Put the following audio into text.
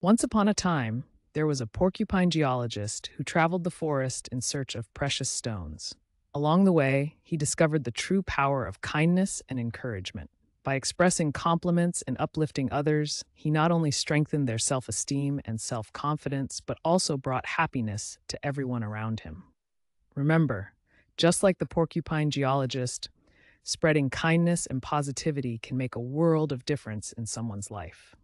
Once upon a time, there was a porcupine geologist who traveled the forest in search of precious stones. Along the way, he discovered the true power of kindness and encouragement. By expressing compliments and uplifting others, he not only strengthened their self esteem and self confidence, but also brought happiness to everyone around him. Remember, just like the porcupine geologist, spreading kindness and positivity can make a world of difference in someone's life.